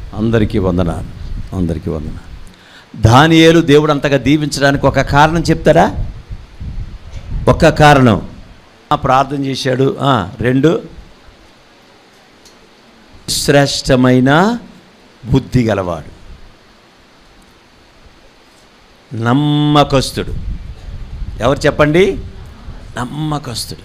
అందరికీ వందనాలు, అందరికీ వందనాలు. దానియేలు దేవుడు అంతగా దీవించడానికి ఒక కారణం చెప్తారా? ఒక్క కారణం, ప్రార్థన చేశాడు. 2, శ్రేష్టమైన బుద్ధి గలవాడు, నమ్మకస్తుడు. ఎవరు చెప్పండి? నమ్మకస్తుడు.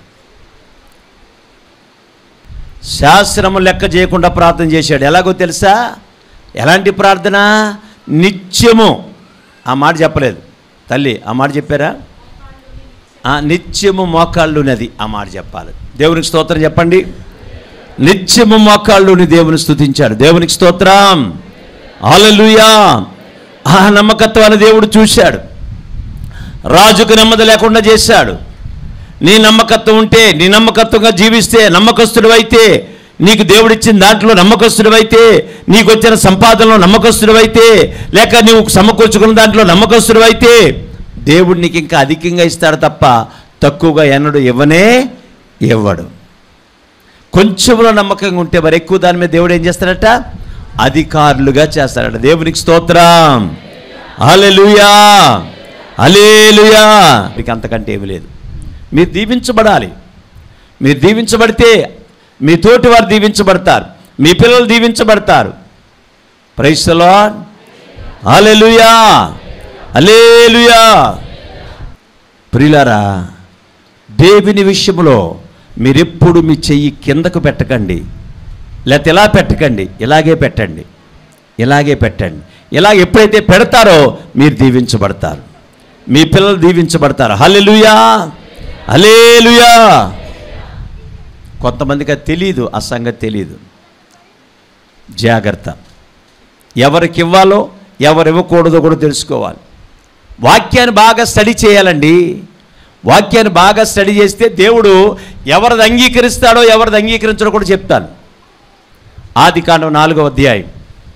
శాస్త్రము లెక్క చేయకుండా ప్రార్థన చేశాడు. ఎలాగో తెలుసా? ఎలాంటి ప్రార్థన? నిత్యము. ఆ మాట చెప్పలేదు తల్లి, ఆ మాట చెప్పారా? నిత్యము మోకాళ్ళునది, ఆ మాట చెప్పాలి. దేవునికి స్తోత్రం చెప్పండి. నిత్యము మోకాళ్ళుని దేవుని స్తుతించాడు. దేవునికి స్తోత్రం, హల్లెలూయా. ఆ నమ్మకత్వాన్ని దేవుడు చూశాడు. రాజుకు నెమ్మది లేకుండా చేశాడు. నీ నమ్మకత్వం ఉంటే, నీ నమ్మకత్వంగా జీవిస్తే, నమ్మకస్తుడివైతే, నీకు దేవుడిచ్చిన దాంట్లో నమ్మకస్తుడివైతే, నీకు వచ్చిన సంపాదనలో నమ్మకస్తుడివైతే, లేక నీవు సమకూర్చుకున్న దాంట్లో నమ్మకస్తుడివైతే, దేవుడు నీకు ఇంకా అధికంగా ఇస్తాడు తప్ప తక్కువగా ఎన్నడు ఇవ్వడు. కొంచెంలో నమ్మకంగా ఉంటే మరి ఎక్కువ దాని మీద దేవుడు ఏం చేస్తాడట? అధికారులుగా చేస్తాడట. దేవునికి స్తోత్రం, హల్లెలూయా, హల్లెలూయా. మీకు అంతకంటే ఏమీ లేదు. మీరు దీవించబడాలి. మీరు దీవించబడితే మీ తోటి వారు దీవించబడతారు, మీ పిల్లలు దీవించబడతారు. Praise the lord, hallelujah, hallelujah. ప్రియులారా, దేవుని విషయంలో మీరెప్పుడు మీ చెయ్యి కిందకు పెట్టకండి, లేకపోతే ఇలా పెట్టకండి, ఇలాగే పెట్టండి, ఇలాగే పెట్టండి. ఇలాగ ఎప్పుడైతే పెడతారో మీరు దీవించబడతారు, మీ పిల్లలు దీవించబడతారు. హల్లెలూయా, హల్లెలూయా. కొంతమందికి అది తెలియదు, ఆ సంగతి తెలియదు. జాగ్రత్త. ఎవరికి ఇవ్వాలో ఎవరు ఇవ్వకూడదో కూడా తెలుసుకోవాలి. వాక్యాన్ని బాగా స్టడీ చేయాలండి. వాక్యాన్ని బాగా స్టడీ చేస్తే దేవుడు ఎవరిది అంగీకరిస్తాడో ఎవరిది అంగీకరించడో కూడా చెప్తాను. ఆదికాండం 4వ అధ్యాయం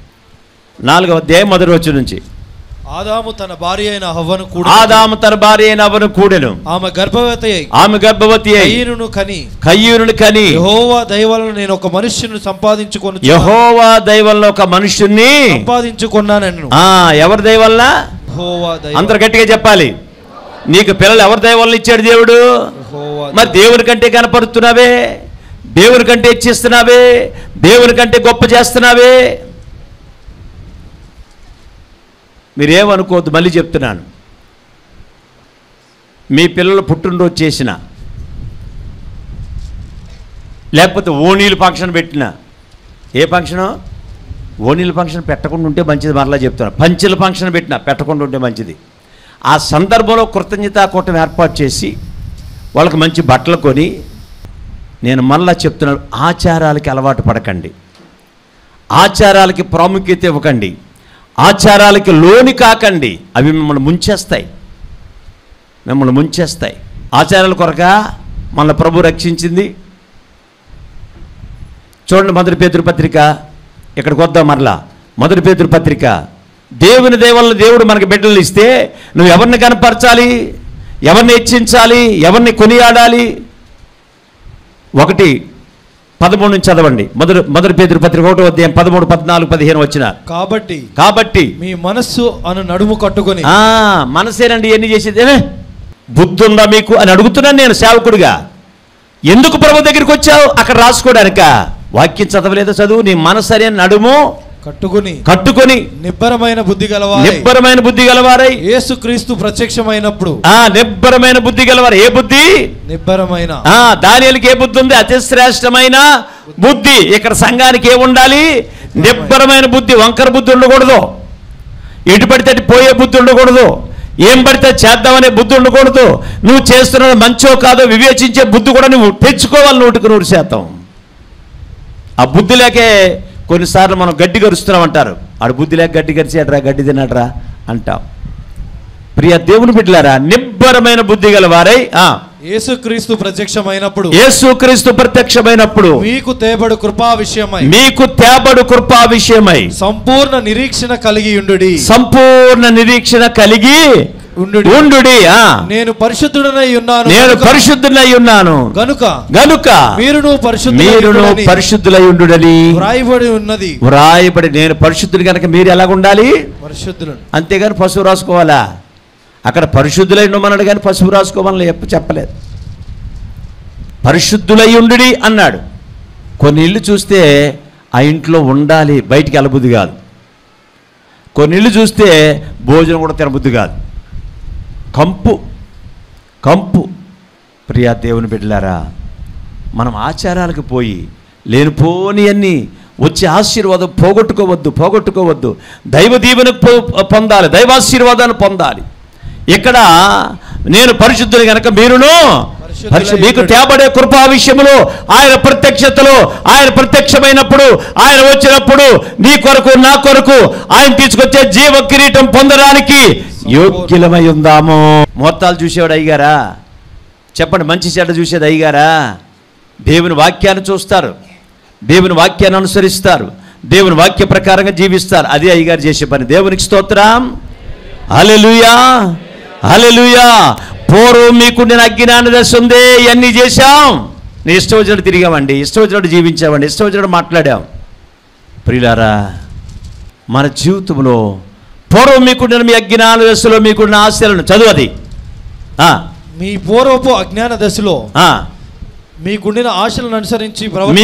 మొదటి వచనం నుంచి. ఆదాము తన భార్య అయిన హవ్వను కూడెను. ఆమె గర్భవతి అయి కయీనును కని యెహోవా దయ వలన నేను ఒక మనుష్యుని సంపాదించుకున్నానెను. ఎవరి దయ వల్ల? అందరు గట్టిగా చెప్పాలి. నీకు పిల్లలు ఎవరి దయ వల్ల ఇచ్చాడు దేవుడు? మరి దేవుని కంటే కనపడుతున్నావే, దేవుని కంటే ఇచ్చిస్తున్నావే, దేవుని కంటే గొప్ప చేస్తున్నావే. మీరేమనుకోవద్దు, మళ్ళీ చెప్తున్నాను. మీ పిల్లలు పుట్టినరోజు చేసిన, లేకపోతే ఓణీలు ఫంక్షన్ పెట్టిన, ఏ ఫంక్షను? ఓణీల ఫంక్షన్ పెట్టకుండా ఉంటే మంచిది. మరలా చెప్తున్నాను, పంచెల ఫంక్షన్ పెట్టినా పెట్టకుండా ఉంటే మంచిది. ఆ సందర్భంలో కృతజ్ఞతా కూటం ఏర్పాటు చేసి వాళ్ళకి మంచి బట్టలు కొని, నేను మరలా చెప్తున్నాను, ఆచారాలకి అలవాటు పడకండి, ఆచారాలకి ప్రాముఖ్యత ఇవ్వకండి, ఆచారాలకి లోని కాకండి. అవి మిమ్మల్ని ముంచేస్తాయి. ఆచారాల కొరక మన ప్రభు రక్షించింది. చూడండి, మొదటి పేతురు పత్రిక. ఇక్కడికి వద్దాం మరలా. మొదటి పేతురు పత్రిక. దేవుని దయ వల్ల దేవుడు మనకి బిడ్డలు ఇస్తే నువ్వు ఎవరిని కనపరచాలి, ఎవరిని హెచ్చించాలి, ఎవరిని కొనియాడాలి? 1:13 నుంచి చదవండి. మొదటి పేతురు పత్రిక 1వ అధ్యాయం 13, 14, 15 వచ్చిన. కాబట్టి మీ మనస్సు అను నడుము కట్టుకొని. మనసేనండి ఎన్ని చేసేది? బుద్ధి ఉందా మీకు అని అడుగుతున్నాను నేను సేవకుడిగా. ఎందుకు ప్రభు దగ్గరికి వచ్చావు? అక్కడ రాసుకోవడానిక? వాక్యం చదవలేదో చదువు. నీ మనసు అనే నడుము కట్టుకొని నిబ్బరమైన బుద్ధి గలవారై యేసుక్రీస్తు ప్రత్యక్షమైనప్పుడు. నిబ్బరమైన బుద్ధి గలవారు. ఏ బుద్ధి? నిబ్బరమైన. దానియేలుకి ఏ బుద్ధి ఉంది? అతి శ్రేష్టమైన బుద్ధి. ఇక్కడ సంఘానికి ఏముండాలి? నిబ్బరమైన బుద్ధి. వంకర బుద్ధి ఉండకూడదు, ఎటు పడితే అటు పోయే బుద్ధి ఉండకూడదు, ఏం పడితే చేద్దామనే బుద్ధి ఉండకూడదు. నువ్వు చేస్తున్నది మంచో కాదో వివేచించే బుద్ధి కూడా నువ్వు తెచ్చుకోవాలి 100%. ఆ బుద్ధి లేకే కొన్నిసార్లు మనం గడ్డి గరుస్తున్నాం అంటారు. ఆడు బుద్ధి లేక గడ్డి గరిచేటరా, గడ్డి తినట్రా అంటాం. ప్రియ దేవుని బిడ్డలారా, నిబ్బరమైన బుద్ధి గల వారై యేసుక్రీస్తు ప్రత్యక్షమైనప్పుడు మీకు తేబడు కృపా విషయమై సంపూర్ణ నిరీక్షణ కలిగి ఉండుడి. నేను పరిశుద్ధుడనై ఉన్నాను గనుక మీరును పరిశుద్ధులై ఉండుడని వ్రాయబడి. నేను పరిశుద్ధుడు కనుక మీరు ఎలాగ ఉండాలి? పరిశుద్ధులు. అంతేగాని పసుపు రాసుకోవాలా? అక్కడ పరిశుద్ధులై ఉండమన్నాడు కానీ పసుపు రాసుకోవాలని చెప్పలేదు. పరిశుద్ధులై ఉండుడి అన్నాడు. కొన్ని ఇళ్ళు చూస్తే ఆ ఇంట్లో ఉండాలి, బయటికి వెళ్ళబుద్ధి కాదు. కొన్ని ఇళ్ళు చూస్తే భోజనం కూడా తినబుద్ధి కాదు. కంపు. ప్రియా దేవుని బిడ్డలారా, మనం ఆచారాలకు పోయి లేనిపోని అన్నీ వచ్చే ఆశీర్వాదం పోగొట్టుకోవద్దు. దైవ దీవెనకు పొందాలి, దైవాశీర్వాదాన్ని పొందాలి. ఇక్కడ నేను పరిశుద్ధుని కనుక మీరును మీకు తేబడే కృపా విషయంలో ఆయన ప్రత్యక్షతలో, ఆయన ప్రత్యక్షమైనప్పుడు, ఆయన వచ్చినప్పుడు నీ కొరకు నా కొరకు ఆయన తీసుకొచ్చే జీవ కిరీటం పొందడానికి యోగ్యులమై ఉందాము. మొత్తాలు చూసేవాడు అయ్యగారా? చెప్పండి. మంచి చెడ్డ చూసేది అయ్యగారా? దేవుని వాక్యాన్ని చూస్తారు, దేవుని వాక్యాన్ని అనుసరిస్తారు, దేవుని వాక్య ప్రకారంగా జీవిస్తారు. అది అయ్యగారు చేసే పని. దేవునికి స్తోత్రం. హల్లెలూయా, హల్లెలూయా. పూర్వం మీకుండిన అజ్ఞాన దశ ఉంది, ఇవన్నీ చేశాం. నేను ఇష్టం వచ్చినట్టు తిరిగామండి, ఇష్టం వచ్చినట్టు జీవించామండి, ఇష్టం వచ్చినట్టు మాట్లాడాం. ప్రియులారా, మన జీవితంలో పూర్వం మీకుండిన మీ అజ్ఞాన దశలో మీకున్న ఆశలను చదువు. అది మీ పూర్వపు అజ్ఞాన దశలో మీకుండిన ఆశలను అనుసరించి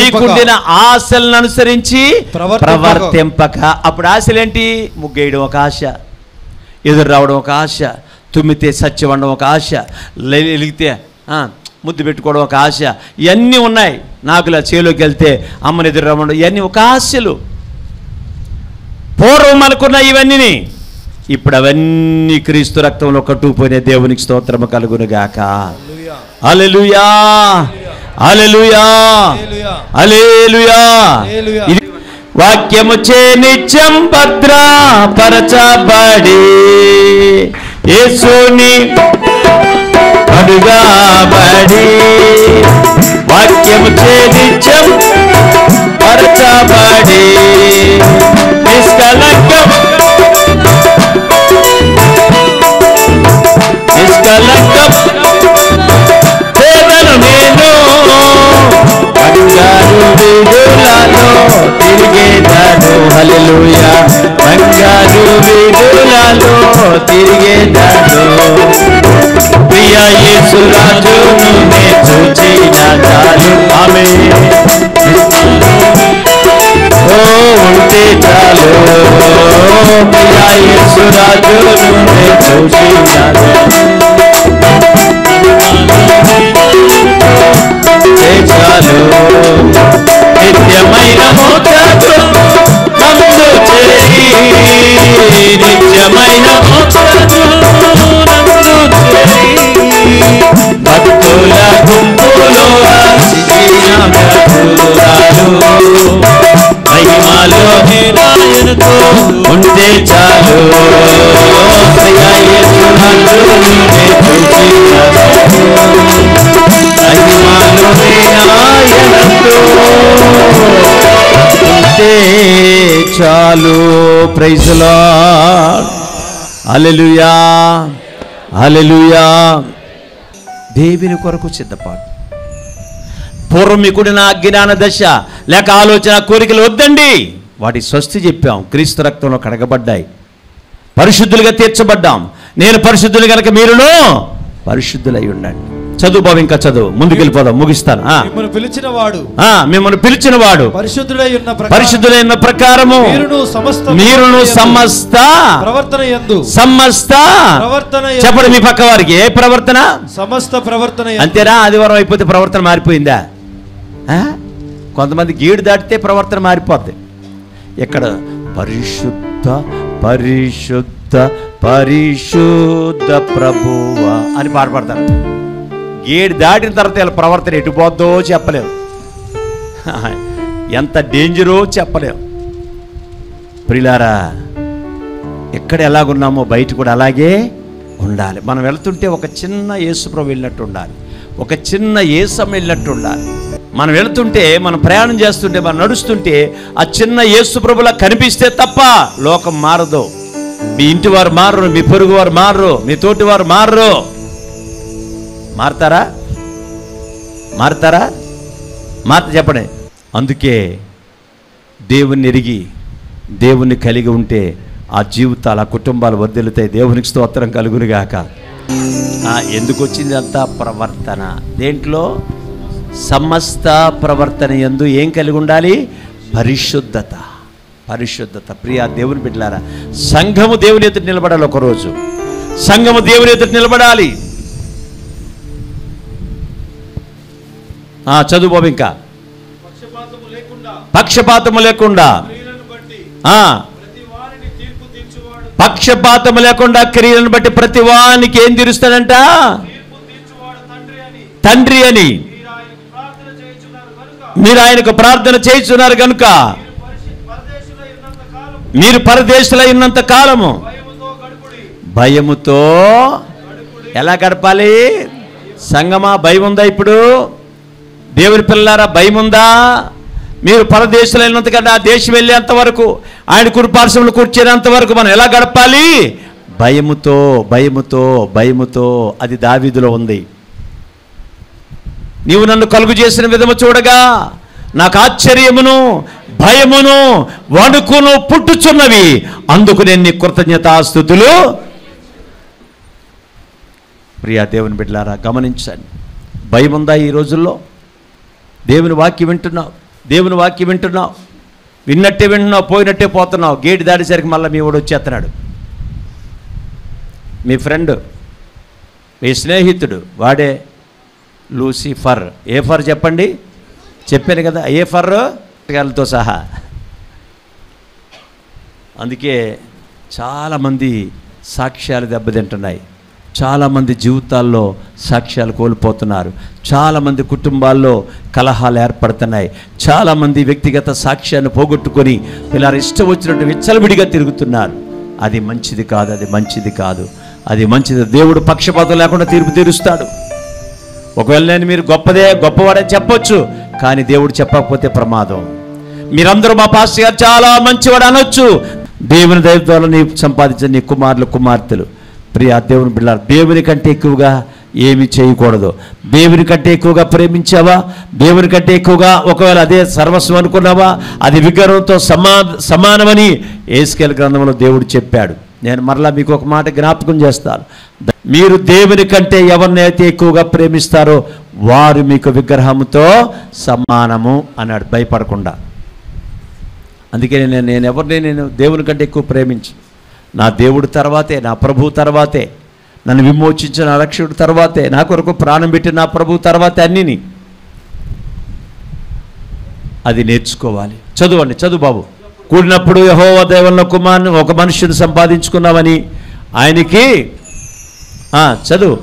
ప్రవర్తింపక. అప్పుడు ఆశలేంటి? ముగ్గేయడం ఒక ఆశ, ఎదురు రావడం ఒక ఆశ, తుమ్మితే సత్యం అనడం ఒక ఆశ, వెలిగితే ముద్దు పెట్టుకోవడం ఒక ఆశ. ఇవన్నీ ఉన్నాయి. నాకులా చేలోకి వెళ్తే అమ్మని ఎదురు రావడం, ఇవన్నీ ఒక ఆశలు. పూర్వం అనుకున్న ఇవన్నీ ఇప్పుడు అవన్నీ క్రీస్తు రక్తంలో కట్టుకుపోయిన. దేవునికి స్తోత్రము కలుగునుగాక. హల్లెలూయా, హల్లెలూయా, హల్లెలూయా. వాక్యముచే నిత్యం భద్రపరచబడి యేసుని అడుగబడి, వాక్యముచే నిత్యం పరచబడి నిష్కలంకం పేదను నేను బంగారు వీధులలో తిరిగేదాను. హల్లెలూయా. బంగారు వీధులలో తిరిగేదాను. ప్రియ యేసు రాజును నే చూచిన చాలు. ఆమేన్. ఉంటే చాలు. ప్రియ యేసు రాజును నే చూచిన చాలు. నిత్యమైన మోక్షము నందు చేరి, నిత్యమైన మోక్షము నందు చేరి, భక్తుల గుంపులో మహిమలో నాయనతో ఉంటే చాలు. చాలు. Praise the lord. Hallelujah, hallelujah. దేవుని కొరకు సిద్ధపాటు. పూర్వం మీకుడిన అజ్ఞాన దశ లేక ఆలోచన కోరికలు వద్దండి. వాటి స్వస్తి చెప్పాం. క్రీస్తు రక్తంలో కడగబడ్డాయి, పరిశుద్ధులుగా తీర్చబడ్డాం. నేను పరిశుద్ధులు కనుక మీరును పరిశుద్ధులై ఉండండి. చదువు బాబు, ఇంకా చదువు, ముందుకెళ్ళిపోదాం, ముగిస్తాను. మిమ్మల్ని పిలిచిన వాడు పరిశుద్ధులైన ప్రకారము మీరును సమస్త చెప్పండి మీ పక్క వారికి. ఏ ప్రవర్తన? సమస్త ప్రవర్తన. అంతేనా? ఆదివారం అయిపోతే ప్రవర్తన మారిపోయిందా? కొంతమంది గీడు దాటితే ప్రవర్తన మారిపోద్ది. ఇక్కడ పరిశుద్ధ పరిశుద్ధ పరిశుద్ధ ప్రభువా అని పాడపడతారు. గేడు దాటిన తర్వాత వీళ్ళ ప్రవర్తన ఎటుపోద్దో చెప్పలేము, ఎంత డేంజరో చెప్పలేము. ప్రియులారా, ఎక్కడ ఎలాగున్నామో బయట కూడా అలాగే ఉండాలి. మనం వెళ్తుంటే ఒక చిన్న యేసుప్రభు వెళ్ళినట్టు ఉండాలి, ఒక చిన్న యేసమ్మ వెళ్ళినట్టు ఉండాలి. మనం వెళ్తుంటే, మనం ప్రయాణం చేస్తుంటే, మనం నడుస్తుంటే ఆ చిన్న యేసుప్రభులా కనిపిస్తే తప్ప లోకం మారదు. మీ ఇంటి వారు మారరు, మీ పొరుగు వారు మారరు, మీ తోటి వారు మారరు. మారతారా? చెప్పండి. అందుకే దేవుణ్ణి ఎరిగి దేవుణ్ణి కలిగి ఉంటే ఆ జీవితాలు, ఆ కుటుంబాలు వర్ధిల్లుతాయి. దేవునికి స్తోత్రం కలుగునుగాక. ఎందుకు వచ్చింది అంతా? ప్రవర్తన. దేంట్లో? సమస్త ప్రవర్తన యందు ఏం కలిగి ఉండాలి? పరిశుద్ధత. ప్రియా దేవుని బిడ్డలారా, సంఘము దేవుని ఎదుట నిలబడాలి. ఒకరోజు సంఘము దేవుని ఎదుట నిలబడాలి. చదువు బాబు. ఇంకా పక్షపాతము లేకుండా పక్షపాతము లేకుండా క్రియలను బట్టి ప్రతి వానికి ఏం తీరుస్తాడంట? తండ్రి అని. మీరు ఆయనకు ప్రార్థన చేయుచున్నారు కనుక మీరు పరదేశులై ఉన్నంత కాలము భయముతో ఎలా గడపాలి? సంగమా, భయం ఉందా? ఇప్పుడు దేవుని పిల్లారా, భయం ఉందా? మీరు పరదేశులైనంత కంటే ఆ దేశం వెళ్ళేంత వరకు, ఆయన కుడిపార్శ్వంలో కూర్చేంత వరకు మనం ఎలా గడపాలి? భయముతో. అది దావీదులో ఉంది. నీవు నన్ను కలుగు చేసిన విధము చూడగా నాకు ఆశ్చర్యమును, భయమును, వణుకును పుట్టుచున్నవి. అందుకు నేను నీ కృతజ్ఞతాస్తుతులు. ప్రియా దేవుని బిడ్డలారా, గమనించండి. భయం ఉందా ఈ రోజుల్లో? దేవుని వాక్యం వింటున్నావు, విన్నట్టే వింటున్నావు, పోయినట్టే పోతున్నావు. గేటు దాటేసరికి మళ్ళీ మీ వాడు వచ్చేస్తున్నాడు. మీ ఫ్రెండ్, మీ స్నేహితుడు, వాడే లూసిఫర్. ఏ ఫర్ చెప్పండి? చెప్పాను కదా, ఏ ఫర్ గాలతో సహా. అందుకే చాలామంది సాక్ష్యాలు దెబ్బతింటున్నాయి. చాలామంది జీవితాల్లో సాక్ష్యాలు కోల్పోతున్నారు. చాలామంది కుటుంబాల్లో కలహాలు ఏర్పడుతున్నాయి. చాలామంది వ్యక్తిగత సాక్ష్యాన్ని పోగొట్టుకొని ఇలా ఇష్టం వచ్చినట్టు విచ్చలవిడిగా తిరుగుతున్నారు. అది మంచిది కాదు. అది మంచిది. దేవుడు పక్షపాతం లేకుండా తీర్పు తీరుస్తాడు. ఒకవేళ నేను మీరు గొప్పవాడని చెప్పొచ్చు, కానీ దేవుడు చెప్పకపోతే ప్రమాదం. మీరందరూ మా పాస్టర్ గారు చాలా మంచివాడు అనొచ్చు. దేవుని దయ ద్వారా నీ సంపాదించిన నీ కుమారులు, కుమార్తెలు, ప్రియా దేవుని బిడ్డలారా, దేవుని కంటే ఎక్కువగా ఏమి చేయకూడదు. దేవుని కంటే ఎక్కువగా ప్రేమించావా? దేవుని కంటే ఎక్కువగా ఒకవేళ అదే సర్వస్వం అనుకున్నావా? అది విగ్రహంతో సమానమని యేస్కేలు గ్రంథంలో దేవుడు చెప్పాడు. నేను మరలా మీకు ఒక మాట జ్ఞాపకం చేస్తాను. మీరు దేవుని కంటే ఎవరినైతే ఎక్కువగా ప్రేమిస్తారో వారు మీకు విగ్రహంతో సమానము అన్నాడు, భయపడకుండా. అందుకే నేను దేవుని కంటే ఎక్కువ ప్రేమించు. నా దేవుడు తర్వాతే, నా ప్రభువు తర్వాతే, నన్ను విమోచించిన నా రక్షకుడు తర్వాతే, నా కొరకు ప్రాణం పెట్టిన నా ప్రభువు తర్వాతే అన్నిని. అది నేర్చుకోవాలి. చదువు బాబు. కూడినప్పుడు యెహోవా దయవలన కుమారుని ఒక మనుషుని సంపాదించుకున్నామని ఆయనకి చదువు.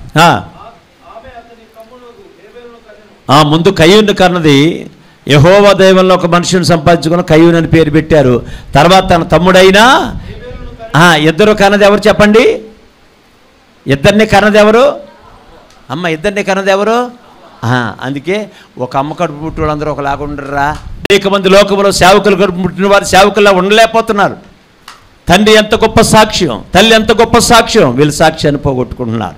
ముందు కయ్యూను కన్నది. యెహోవా దయవలన ఒక మనుషుని సంపాదించుకున్న కయ్యూను అని పేరు పెట్టారు. తర్వాత తన తమ్ముడైనా ఇద్దరు కన్నది ఎవరు చెప్పండి? ఇద్దరిని కన్నది ఎవరు? ఇద్దరిని కన్నది ఎవరు? అందుకే ఒక అమ్మ కడుపు పుట్టిన వాళ్ళందరూ ఒకలాగా ఉండరా? అనేక మంది లోకంలో సేవకులు కడుపు పుట్టిన వారు సేవకుల్లా ఉండలేకపోతున్నారు. తండ్రి ఎంత గొప్ప సాక్ష్యం, తల్లి ఎంత గొప్ప సాక్ష్యం, వీళ్ళు సాక్ష్యాన్ని పోగొట్టుకుంటున్నారు.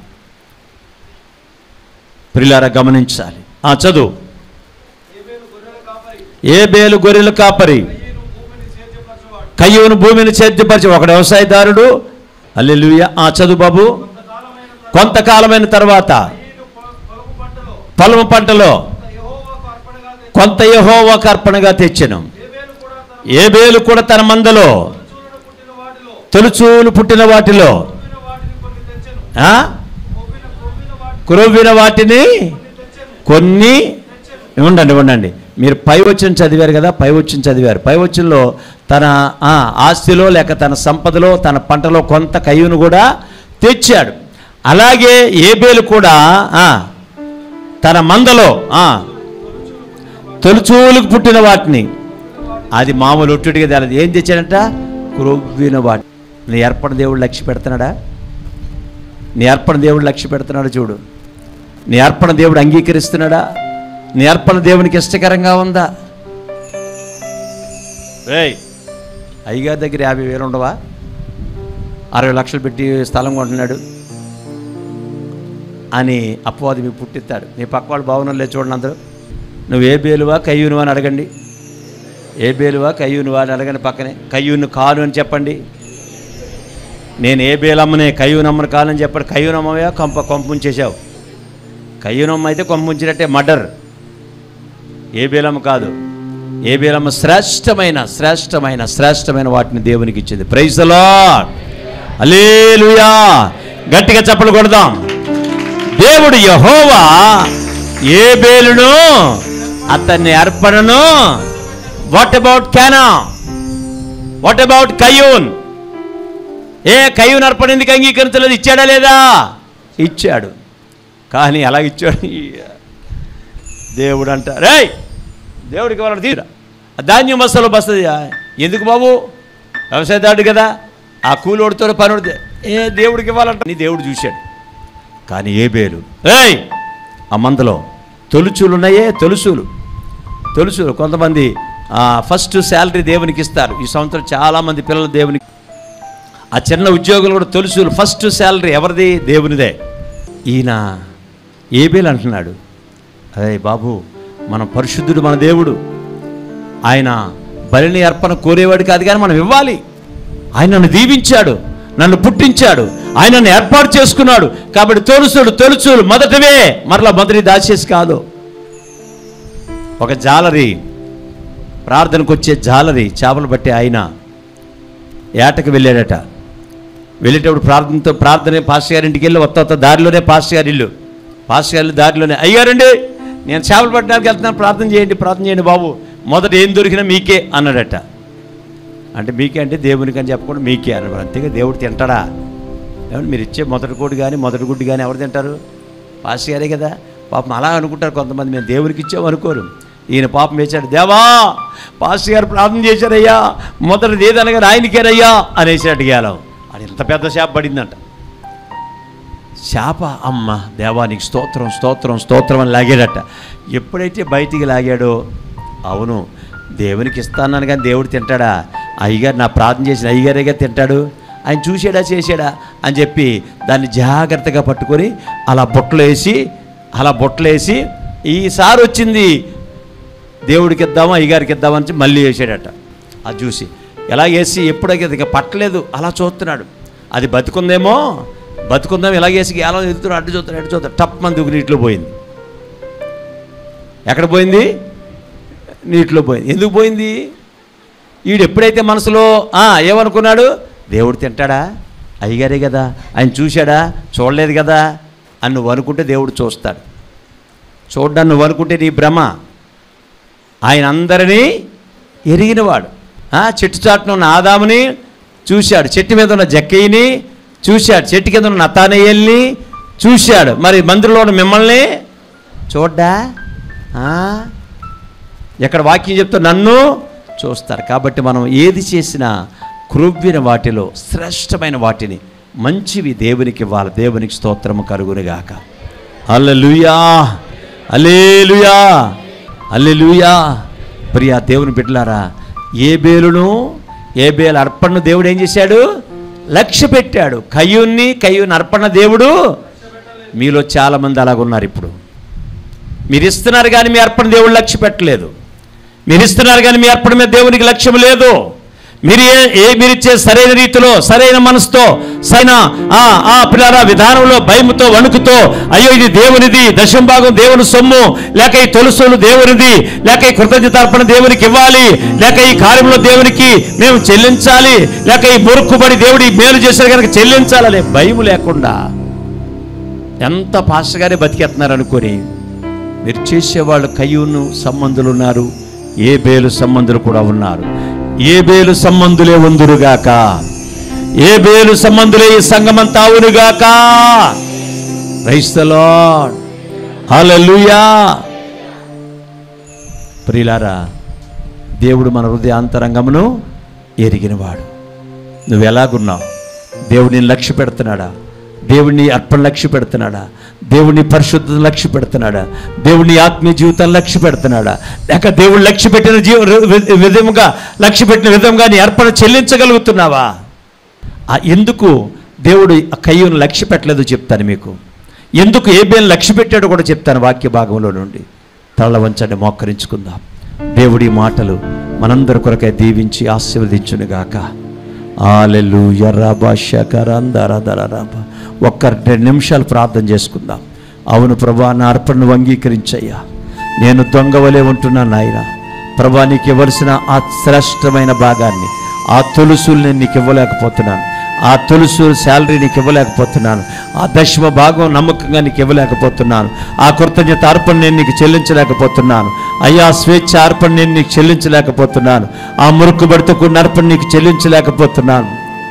ప్రియులారా గమనించాలి. చదువు. ఏబేలు గొర్రెల కాపరి, కయ్యూను భూమిని సేద్యపరిచి ఒకడు వ్యవసాయదారుడు. హల్లెలూయా. చదువు బాబు. కొంతకాలమైన తర్వాత పొలము పంటలో కొంత యెహోవాకు అర్పణగా తెచ్చెను. ఏబేలు కూడా తన మందలో తొలుచూలు పుట్టిన వాటిలో క్రొవ్విన వాటిని కొన్ని ఉండండి. మీరు పై వచ్చిన చదివారు కదా, పై వచ్చినలో తన ఆస్తిలో లేక తన సంపదలో తన పంటలో కొంత కయ్యూను కూడా తెచ్చాడు. అలాగే ఏబేలు కూడా తన మందలో తొలుచూలుకు పుట్టిన వాటిని, అది మామూలు ఒట్టుడిగా తేలదు, ఏం తెచ్చాడంట? క్రొవ్విన వాటి. నీ అర్పణ దేవుడు లక్ష్య పెడుతున్నాడా? నీ అర్పణ దేవుడు లక్ష్య పెడుతున్నాడు చూడు. నీ అర్పణ దేవుడు అంగీకరిస్తున్నాడా? నీ అర్పణ దేవునికి ఇష్టకరంగా ఉందా? అయ్యగారి దగ్గర 50,000 ఉండవా? 60 లక్షలు పెట్టి స్థలం కొంటున్నాడు అని అపవాది మీకు పుట్టిస్తాడు. మీ పక్క వాళ్ళు బాగున్నారు లేదు చూడండి అందరూ. నువ్వు ఏ బేలువా కయ్యూనువా అని అడగండి. ఏ బేలువా కయ్యూనువా అని అడగండి. పక్కనే కయ్యూను కాను అని చెప్పండి. నేను ఏ బేలమ్మనే కయ్యూనమ్మని కానని చెప్పండి. కయ్యూనమ్మవా కొంపుంచేసావు. కయ్యూనమ్మ అయితే కొంపుంచినట్టే మర్డర్. ఏ బేలమ్మ కాదు. ఏ బేలమ్మ శ్రేష్టమైన శ్రేష్టమైన శ్రేష్టమైన వాటిని దేవునికి ఇచ్చింది. Praise the lord. హల్లెలూయా. గట్టిగా చప్పట్లు కొడదాం. దేవుడు యెహోవా ఏ బేలును అతన్ని అర్పణను వాట్ అబౌట్ కానా, వాట్ అబౌట్ కయ్యూన్? ఏ కయ్యూన్ అర్పణ ఎందుకు అంగీకరించలేదు? ఇచ్చాడా లేదా? ఇచ్చాడు. కానీ ఎలా ఇచ్చాడు? దేవుడు అంట రేయ్ దేవుడికి వాళ్ళని తీరా ధాన్యం బస్తలో బస్తుంది. ఎందుకు బాబు? వ్యవసాయదారుడు కదా, ఆ కూలోడితో పనుడితే ఏ దేవుడికి ఇవ్వాలంట. నీ దేవుడు చూశాడు. కానీ ఏ బేలు ఏయ్ ఆ మందలో తొలుచులు ఉన్నాయే, తొలుసులు కొంతమంది ఫస్ట్ శాలరీ దేవునికి ఇస్తారు. ఈ సంవత్సరం చాలామంది పిల్లలు దేవునికి, ఆ చిన్న ఉద్యోగులు కూడా తొలుసులు ఫస్ట్ శాలరీ ఎవరిది? దేవునిదే. ఈయన ఏ బేలు అంటున్నాడు, అదే బాబు మనం పరిశుద్ధుడు, మన దేవుడు, ఆయన బలిని అర్పణ కోరేవాడు కాదు, కానీ మనం ఇవ్వాలి. ఆయన నన్ను దీవించాడు, నన్ను పుట్టించాడు, ఆయన నన్ను ఏర్పాటు చేసుకున్నాడు. కాబట్టి తొలుచులు మొదటవే, మరలా మొదటి దాచేసి కాదు. ఒక జాలరి, ప్రార్థనకు వచ్చే జాలరి చేపలు బట్టి ఆయన ఏటకు వెళ్ళాడట. వెళ్ళేటప్పుడు ప్రార్థన పాస్టర్ గారి ఇంటికి వెళ్ళి వస్తా దారిలోనే పాస్టర్ గారి ఇల్లు, పాస్టర్ గారి దారిలోనే అయ్యారండి నేను చేపలు పట్టడానికి వెళ్తున్నాను, ప్రార్థన చేయండి బాబు, మొదట ఏం దొరికినా మీకే అన్నాడట. అంటే మీకే అంటే దేవునికి అని చెప్పకుండా మీకే అన్నాడు. అంతేగా దేవుడు తింటాడా? ఏమన్నా మీరు ఇచ్చే మొదటి కోడి కానీ మొదటి గుడ్డి కానీ ఎవరు తింటారు? పాస్టర్ గారే కదా. పాపం అలా అనుకుంటారు కొంతమంది, మేము దేవునికి ఇచ్చాము అనుకోరు. ఈయన పాపం వేశాడు, దేవా పాస్టర్ గారు ప్రార్థన చేశారయ్యా, మొదటిది ఏదనగా ఆయనకేరయ్యా అనేసాడు గేలం. అది ఎంత పెద్ద శాప పడిందంట. శాప అమ్మ దేవానికి స్తోత్రం స్తోత్రం స్తోత్రం అని లాగాడట. ఎప్పుడైతే బయటికి లాగాడో, అవును దేవునికి ఇస్తాను కానీ దేవుడు తింటాడా? అయ్యగారు నా ప్రార్థన చేసిన అయ్యగారేగా తింటాడు, ఆయన చూసాడా చేశాడా అని చెప్పి దాన్ని జాగ్రత్తగా పట్టుకొని అలా బొట్టలు వేసి ఈసారి వచ్చింది దేవుడికి ఇద్దామా అయ్యగారికి ఇద్దామని మళ్ళీ వేసాడట. అది చూసి ఎలా వేసి ఎప్పుడైతే ఇక పట్టలేదు అలా చూస్తున్నాడు. అది బతుకుందేమో ఇలా వేసి ఎలా ఎదుగుతున్నాడు, అడ్డు చూస్తాడు టప్ మంది నీటిలో పోయింది. ఎక్కడ పోయింది? నీటిలో పోయింది. ఎందుకు పోయింది? వీడు ఎప్పుడైతే మనసులో ఏమనుకున్నాడు, దేవుడు తింటాడా, అయ్యగారే కదా, ఆయన చూశాడా, చూడలేదు కదా అని నువ్వు అనుకుంటే దేవుడు చూస్తాడు. చూడ్డాన్ని నువ్వు అనుకుంటే నీ భ్రమ. ఆయన అందరినీ ఎరిగినవాడు. చెట్టు చాటున ఉన్న ఆదాముని చూశాడు, చెట్టు మీద ఉన్న జక్కయ్యని చూశాడు, చెట్టు కింద ఉన్న నతానయేల్ని చూశాడు. మరి మందిరంలో ఉన్న మిమ్మల్ని చూడ్డా? ఎక్కడ వాక్యం చెప్తే నన్ను చూస్తారు. కాబట్టి మనం ఏది చేసినా క్రొవ్విన వాటిలో శ్రేష్టమైన వాటిని మంచివి దేవునికి ఇవ్వాలి. దేవునికి స్తోత్రము కలుగునుగాక. హల్లెలూయా హల్లెలూయా హల్లెలూయా. ప్రియా దేవుని బిడ్డలారా, ఏ బేలు అర్పణను దేవుడు ఏం చేశాడు? లక్ష్య పెట్టాడు. కయ్యూన్ అర్పణ దేవుడు, మీలో చాలామంది అలాగున్నారు. ఇప్పుడు మీరు ఇస్తున్నారు కానీ మీ అర్పణ దేవుడు లక్ష్య పెట్టలేదు. మీరు ఇస్తున్నారు కానీ మీ అర్పణ మీద దేవునికి లక్ష్యం లేదు. మీరిచ్చే సరైన రీతిలో సరైన మనసుతో సరైన పిల్లల విధానంలో భయముతో వణుకుతో, అయ్యో ఇది దేవునిది, దశం భాగం దేవుని సొమ్ము, లేక ఈ తొలుసులు దేవునిది, లేక ఈ కృతజ్ఞతార్పణ దేవునికి ఇవ్వాలి, లేక ఈ కార్యంలో దేవునికి మేము చెల్లించాలి, లేక ఈ మొరుక్కుబడి దేవుడి మేలు చేశారు కనుక చెల్లించాలనే భయం లేకుండా ఎంత పాస్టర్గానే బతికేస్తున్నారు అనుకొని మీరు చేసేవాళ్ళు కయ్యూను సంబంధులు ఉన్నారు, ఏ బేలు సంబంధులు కూడా ఉన్నారు. ఏ బేలు సంబంధులే ఉందురుగాక, ఏ బేలు సంబంధులే ఈ సంఘమంతా అవునుగాక. Praise the lord. హల్లెలూయా. ప్రియులారా, దేవుడు మన హృదయాంతరంగమును ఎరిగినవాడు. నువ్వు ఎలాగున్నావు? దేవుడిని లక్ష్య పెడుతున్నాడా? దేవుడిని అర్పణ లక్ష్య పెడుతున్నాడా? దేవుడిని పరిశుద్ధత లక్ష్య పెడుతున్నాడా? దేవుడిని ఆత్మీయ జీవితం లక్ష్య పెడుతున్నాడా? లేక దేవుడు లక్ష్య పెట్టిన లక్ష్య పెట్టిన విధంగా నీ అర్పణ చెల్లించగలుగుతున్నావా? ఎందుకు దేవుడు కయ్యూను లక్ష్య పెట్టలేదో చెప్తాను మీకు. ఎందుకు ఏబేలు లక్ష్య పెట్టాడో కూడా చెప్తాను వాక్య భాగంలో నుండి. తల వంచండి, మోకరించుకుందాం. దేవుడి మాటలు మనందరి కొరకై దీవించి ఆశీర్వదించునుగాక. హల్లెలూయా. రబషకరందరదరబ. ఒక్క 2 నిమిషాలు ప్రార్థన చేసుకుందాం. అవును ప్రభా, నా అర్పణను అంగీకరించయ్యా. నేను దొంగవలే ఉంటున్నాను నాయన. ప్రభా, నీకు ఇవ్వాల్సిన ఆ శ్రేష్టమైన భాగాన్ని, ఆ తొలుసులు నేను నీకు ఇవ్వలేకపోతున్నాను. ఆ తొలుసు శాలరీ నీకు ఇవ్వలేకపోతున్నాను. ఆ దశమ భాగం నమ్మకంగా నీకు ఇవ్వలేకపోతున్నాను. ఆ కృతజ్ఞత అర్పణ నేను నీకు చెల్లించలేకపోతున్నాను అయ్యా. స్వేచ్ఛ అర్పణ నేను నీకు చెల్లించలేకపోతున్నాను. ఆ మురుక్కుబడితో కూడిన అర్పణ నీకు చెల్లించలేకపోతున్నాను.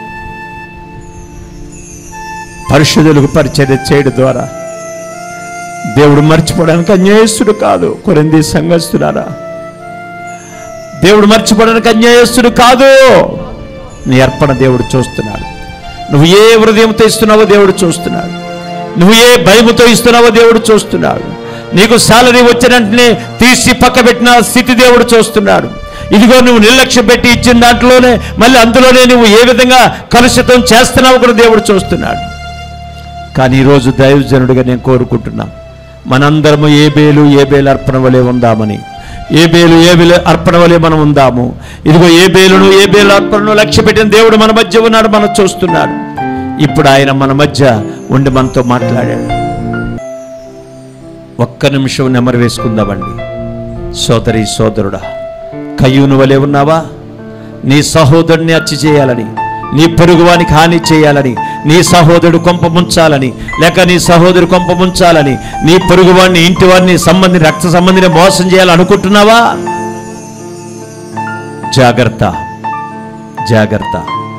పరిశుద్ధులకు పరిచర్య చేయడం ద్వారా దేవుడు మర్చిపోవడానికి అన్యాయస్తుడు కాదు. కొరింథీ సంఘస్థులారా, దేవుడు మర్చిపోవడానికి అన్యాయస్తుడు కాదు. నీ అర్పణ దేవుడు చూస్తున్నాడు. నువ్వు ఏ హృదయంతో ఇస్తున్నావో దేవుడు చూస్తున్నాడు. నువ్వు ఏ భయముతో ఇస్తున్నావో దేవుడు చూస్తున్నాడు. నీకు సాలరీ వచ్చిన వెంటనే తీసి పక్క పెట్టిన స్థితి దేవుడు చూస్తున్నాడు. ఇదిగో నువ్వు నిర్లక్ష్యం పెట్టి ఇచ్చిన దాంట్లోనే మళ్ళీ అందులోనే నువ్వు ఏ విధంగా కలుషితం చేస్తున్నావు కూడా దేవుడు చూస్తున్నాడు. కానీ ఈరోజు దైవజనుడిగా నేను కోరుకుంటున్నా, మనందరము ఏబేలు అర్పణ వలె ఉందామని. ఏబేలు అర్పణ వలె మనం ఉందాము. ఇదిగో ఏబేలు అర్పణను లక్ష్య పెట్టిన దేవుడు మన మధ్య ఉన్నాడు, మనం చూస్తున్నాడు. ఇప్పుడు ఆయన మన మధ్య ఉండి మనతో మాట్లాడాడు. ఒక్క నిమిషం నెమరు వేసుకుందామండి. సోదరి సోదరుడా, కయ్యూను వలె ఉన్నావా? నీ సహోదరుని హత్య చేయాలని, నీ పొరుగువానికి హాని చేయాలని, నీ సహోదరుడు కొంప ముంచాలని, లేక నీ సహోదరు కొంప ముంచాలని, నీ పొరుగువాడిని, ఇంటి వారిని, రక్త సంబంధిని మోసం చేయాలని అనుకుంటున్నావా? జాగ్రత్త, జాగ్రత్త.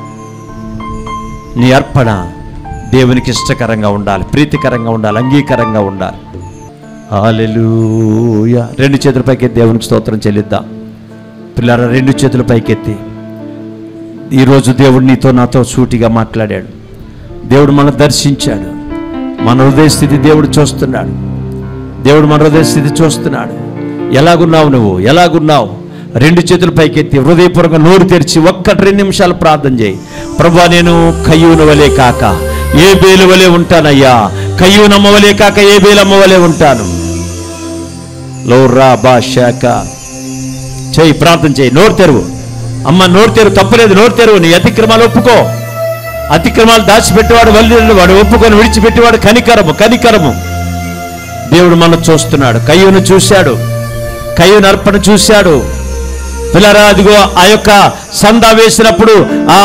నీ అర్పణ దేవునికి ఇష్టకరంగా ఉండాలి, ప్రీతికరంగా ఉండాలి, అంగీకారంగా ఉండాలి. హల్లెలూయా. 2 చేతుల పైకెత్తి దేవునికి స్తోత్రం చెల్లిద్దాం. పిల్లరా, 2 చేతుల పైకెత్తి. ఈరోజు దేవుడు నీతో నాతో సూటిగా మాట్లాడాడు. దేవుడు మనం దర్శించాడు. మన హృదయ స్థితి దేవుడు చూస్తున్నాడు. దేవుడు మన హృదయ స్థితి చూస్తున్నాడు. ఎలాగున్నావు నువ్వు? ఎలాగున్నావు? 2 చేతుల పైకెత్తి హృదయపూర్వకంగా నోరు తెరిచి 1-2 నిమిషాలు ప్రార్థన చేయి. ప్రభువా, నేను కయ్యూను వలె కాక ఏబేలు వలె ఉంటానయ్యా. కయ్యూనమ్మ వలె కాక ఏబేలమ్మ వలె ఉంటాను. లోరా బాషాక చేయి, ప్రార్థన చేయి. నోరు తెరువు అమ్మ, నోరు తెరువు. తప్పలేదు, నోరు తెరువు. నీ అతిక్రమాలు ఒప్పుకో. అతిక్రమాలు దాచిపెట్టేవాడు వల్లి, వాడు ఒప్పుకొని విడిచిపెట్టేవాడు కనికరము. దేవుడు మనం చూస్తున్నాడు. కయ్యూను చూశాడు, కయ్యూను అర్పణ చూశాడు. పిల్లరా, అదిగో ఆ యొక్క సందా వేసినప్పుడు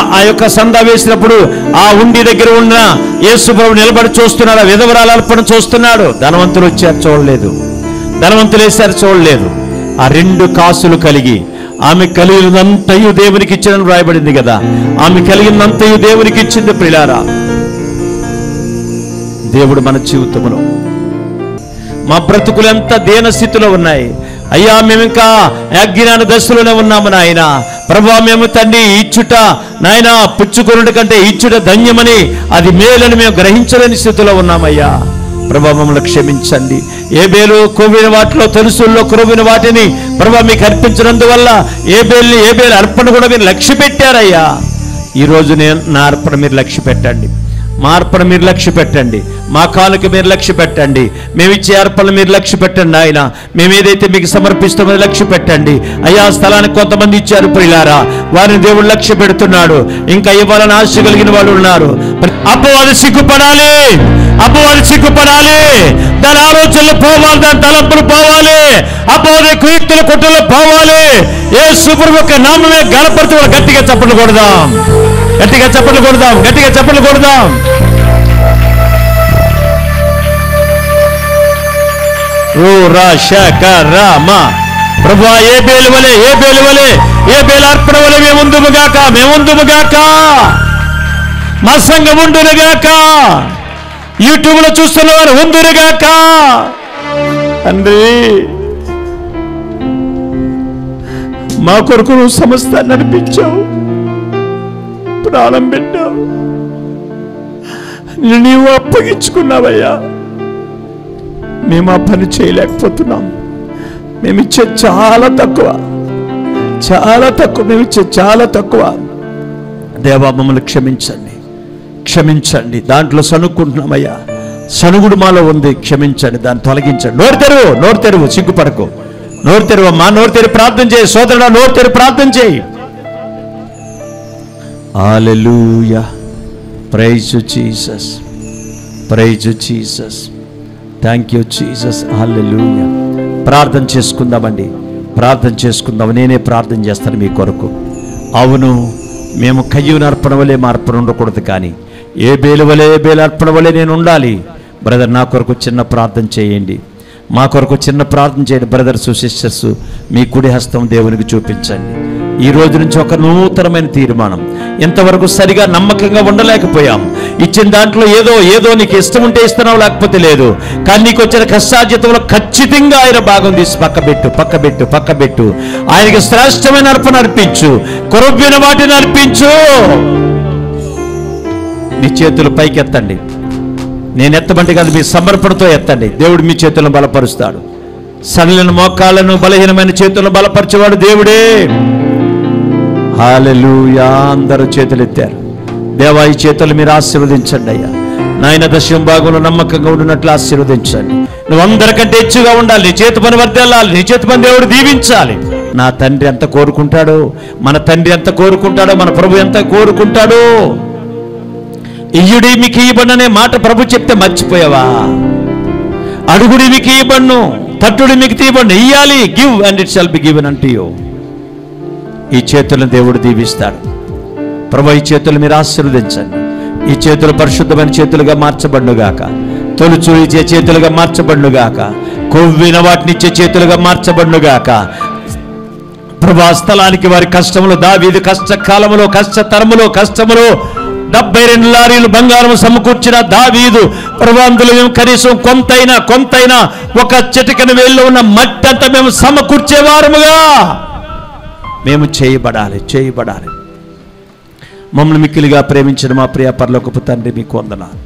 ఆ ఉండి దగ్గర ఉన్న యేసు ప్రభు నిలబడి చూస్తున్నాడు. ఆ విధవరాల అర్పణ చూస్తున్నాడు. ధనవంతులు వచ్చారు, చూడలేదు. ధనవంతులు వేశారు, చూడలేదు. ఆ 2 కాసులు కలిగి ఆమె కలిగినంతయు దేవునికి ఇచ్చిందని రాయబడింది కదా. ఆమె కలిగినంతయు దేవునికి ఇచ్చింది. ప్రియులారా, దేవుడు మన జీవితంలో, మా బ్రతుకులు ఎంత దీన స్థితిలో ఉన్నాయి అయ్యా. మేము ఇంకా అజ్ఞాన దశలోనే ఉన్నాము నాయన. ప్రభువా, మేము తండ్రి ఇచ్చుట నాయన పుచ్చుకొనుట కంటే ఇచ్చుట ధన్యమని, అది మేలని మేము గ్రహించలేని స్థితిలో ఉన్నామయ్యా. ప్రభువా, మమ్మల్ని క్షమించండి. ఏబేలు కొవ్విన వాటిలో, తొలుసుల్లో కొవ్విన వాటిని ప్రభువా మీకు అర్పించినందువల్ల ఏబేలు అర్పణ కూడా మీరు లక్ష్య పెట్టారయ్యా. ఈరోజు నా అర్పణ మీరు లక్ష్య పెట్టండి. మా అర్పణ మీరు లక్ష్య పెట్టండి. మా కానుక మీరు లక్ష్య పెట్టండి. మేము ఇచ్చే అర్పణ మీరు లక్ష్య పెట్టండి ఆయన. మేము ఏదైతే మీకు సమర్పిస్తామో లక్ష్య పెట్టండి అయ్యా. స్థలానికి కొంతమంది ఇచ్చారు ప్రియులారా, వారిని దేవుడు లక్ష్య పెడుతున్నాడు. ఇంకా ఇవ్వాలని ఆశ కలిగిన వాళ్ళు ఉన్నారు. అపవాది సిగ్గుపడాలి, అపవాది సిగ్గుపడాలి. దాని ఆలోచనలు పోవాలి, దాని తలంపులు పోవాలి, అపవాది కుయుక్తుల కుట్రలు పోవాలి. యేసు ప్రభువు యొక్క నామమే గణపడుతూ గట్టిగా చప్పట్లు కొడదాం, గట్టిగా చప్పట్లు కొడదాం, గట్టిగా చప్పట్లు కొడదాం. ఓ రామ ప్రభువా, ఏబేలు వలె ఏబేలు అర్పణ వలె మేముందుముగాక, మా సంఘం ఉండునుగాక, యూట్యూబ్ లో చూస్తున్న వారు ఉందురుగాక. తండ్రి, మా కొరకు నువ్వు సమస్తాన్ని నడిపించావు, ప్రాణం పెట్టావు, నీవు అప్పగించుకున్నావయ్యా. మేము ఆ పని చేయలేకపోతున్నాం. మేము ఇచ్చే చాలా తక్కువ, మేము ఇచ్చే చాలా తక్కువ. దేవా, మమ్మల్ని క్షమించండి, క్షమించండి. దాంట్లో సనుక్కుంటున్నామయ్యా, సనుగుడు మాలో ఉంది, క్షమించండి, దాన్ని తొలగించండి. నోరు తెరువు, సిగ్గుపడకు. నోరు తెరువు అమ్మా, నోరు తెరి ప్రార్థన చేయి. సోదరుడా, నోరు తెరి ప్రార్థన చేయి. Hallelujah, praise you Jesus, praise you Jesus, thank you Jesus. Hallelujah. ప్రార్థన చేసుకుందామండి, ప్రార్థన చేసుకుందాం. నేనే ప్రార్థన చేస్తాను మీ కొరకు. అవును, మేము కయ్యూని అర్పణ వలె మా అర్పణ ఉండకూడదు, కానీ ఏ బేలు అర్పణ వలె నేను ఉండాలి. బ్రదర్, నా కొరకు చిన్న ప్రార్థన చేయండి, మా కొరకు చిన్న ప్రార్థన చేయండి. బ్రదర్స్, సిస్టర్స్, మీ కుడి హస్తం దేవునికి చూపించండి. ఈ రోజు నుంచి ఒక నూతనమైన తీర్మానం. ఎంతవరకు సరిగా నమ్మకంగా ఉండలేకపోయాం. ఇచ్చిన దాంట్లో ఏదో నీకు ఇష్టం ఉంటే ఇస్తున్నావు, లేకపోతే లేదు. కానీ నీకు వచ్చిన కష్టార్జితంలో ఖచ్చితంగా ఆయన భాగం తీసి పక్కబెట్టు. ఆయనకి శ్రేష్టమైన అర్పణ అర్పించు, కొరవ్విన వాటిని అర్పించు. మీ చేతులు పైకి ఎత్తండి. నేను ఎత్తమంటే కాదు, మీ సమర్పణతో ఎత్తండి. దేవుడు మీ చేతులను బలపరుస్తాడు. సడలిన మోకాళ్ళను, బలహీనమైన చేతులను బలపరిచేవాడు దేవుడే. హల్లెలూయా. అందరూ చేతులు ఎత్తారు. దేవా, ఈ చేతులు మీరు ఆశీర్వదించండి అయ్యా. నాయన, దశమ భాగంలో నమ్మకంగా ఉండినట్లు ఆశీర్వదించండి. నువ్వు అందరికంటే హెచ్చుగా ఉండాలి. నీ చేతి పని వర్ధిల్లాలి. నీ చేతి పని దేవుడు దీవించాలి. నా తండ్రి ఎంత కోరుకుంటాడో, మన తండ్రి ఎంత కోరుకుంటాడో, మన ప్రభు ఎంత కోరుకుంటాడో. ఇయ్యుడి మీకు ఇయ్యబడిన అనే మాట ప్రభు చెప్తే మర్చిపోయావా? అడుగుడి మీకు ఇయ్యబడును, తట్టుడి మీకు తీయబడును. ఇయ్యాలి. Give and it shall be given unto you. ఈ చేతులను దేవుడు దీవిస్తాడు. ప్రభు, ఈ చేతులు మీరు ఆశీర్వదించండి. ఈ చేతులు పరిశుద్ధమైన చేతులుగా మార్చబడునుగాక. తొలుచు ఇచ్చే చేతులుగా మార్చబడునుగాక. కొవ్విన వాటిని ఇచ్చే చేతులుగా మార్చబడునుగాక. ప్రభు, స్థలానికి వారి కష్టములు, దావీదు కష్టకాలములో, కష్టములో 72 లారీలు బంగారం సమకూర్చిన దావీదు ప్రభు, అందులో మేము కనీసం కొంతైనా ఒక చిటికెన వేల్లో ఉన్న మట్టి అంతా మేము సమకూర్చేవారముగా మేము చేయబడాలి. మమ్మల్ని మిక్కిలిగా ప్రేమించిన మా ప్రియ పరలోకపు తండ్రి, మీకు వందనాలు.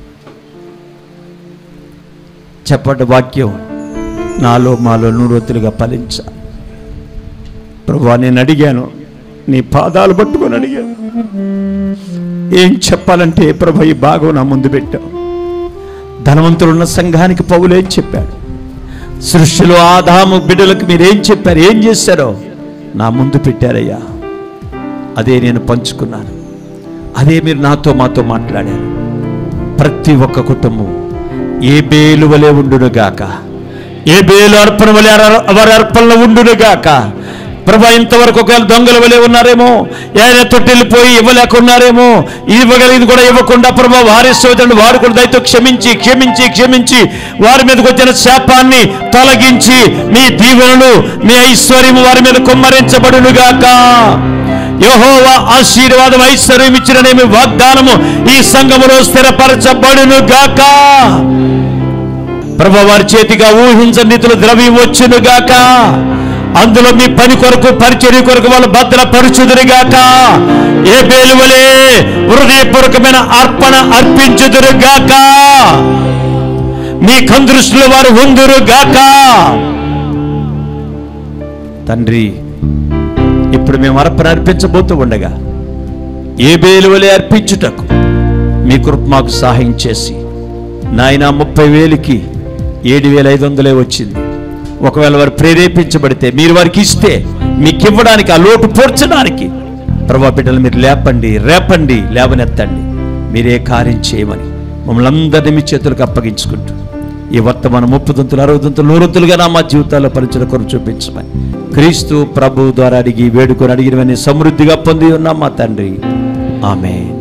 చెప్పండి, వాక్యం నాలో మాలో నూరొత్తులుగా ఫలించాలి. ప్రభువా, నేను అడిగాను, నీ పాదాలు పట్టుకొని అడిగాను. ఏం చెప్పాలంటే ప్రభు, ఈ భాగం నా ముందు పెట్టావు. ధనవంతులున్న సంఘానికి పౌలు ఏం చెప్పాడు? సృష్టిలో ఆదాము బిడ్డలకు మీరేం చెప్పారు, ఏం చేశారో నా ముందు పెట్టారయ్యా. అదే నేను పంచుకున్నాను. అదే మీరు మాతో మాట్లాడారు. ప్రతి ఒక్క కుటుంబం ఏ బేలు వలె ఉండునుగాక, ఏ బేలు అర్పణ వలె వారి అర్పణలో ఉండునుగాక. ప్రభా, ఇంతవరకు ఒకవేళ దొంగల వలె ఉన్నారేమో, ఏదైనా తొట్టిల్లిపోయి ఇవ్వలేకున్నారేమో, ఇవ్వగలిగింది కూడా ఇవ్వకుండా ప్రభా, వారి సోదరుడు వారు కూడా దయతో క్షమించి వారి మీదకి వచ్చిన శాపాన్ని తొలగించి మీ దీవెనలు, మీ ఐశ్వర్యం వారి మీద కుమ్మరించబడునుగాక. యెహోవా ఆశీర్వాదం, ఐశ్వర్యం ఇచ్చిననే మీ వాగ్దానము ఈ సంఘములో స్థిరపరచబడునుగాక. ప్రభా, వారి చేతిగా ఊహించని రీతిలో ద్రవ్యం వచ్చునుగాక. అందులో మీ పని కొరకు, పరిచర్య కొరకు వాళ్ళు భద్రపరుచుదురుగాక. ఏ బేలువలే హృదయపూర్వకమైన అర్పణ అర్పించుదురుగాక. మీ కందృష్టిలో వారు ఉందురుగాక. తండ్రి, ఇప్పుడు మేము అర్పణ అర్పించబోతూ ఉండగా ఏ బేలువలే అర్పించుటకు మీ కృప మాకు సహాయం చేసి, నాయన 30,000కి 7,500 వచ్చింది. ఒకవేళ వారు ప్రేరేపించబడితే, మీరు వారికి ఇస్తే, మీకు ఇవ్వడానికి, ఆ లోటు పోర్చడానికి ప్రభా, బిడ్డలు మీరు రేపండి, లేవనెత్తండి. మీరే కార్యం చేయమని మమ్మల్ని అందరినీ మీ చేతులకు అప్పగించుకుంటూ ఈ వర్తమానం 30 60 100 మా జీవితాల్లో పరిచయ కొరకు చూపించమని క్రీస్తు ప్రభు ద్వారా అడిగి వేడుకొని అడిగినవన్నీ సమృద్ధిగా పొంది ఉన్నాం మా తండ్రి. ఆమేన్.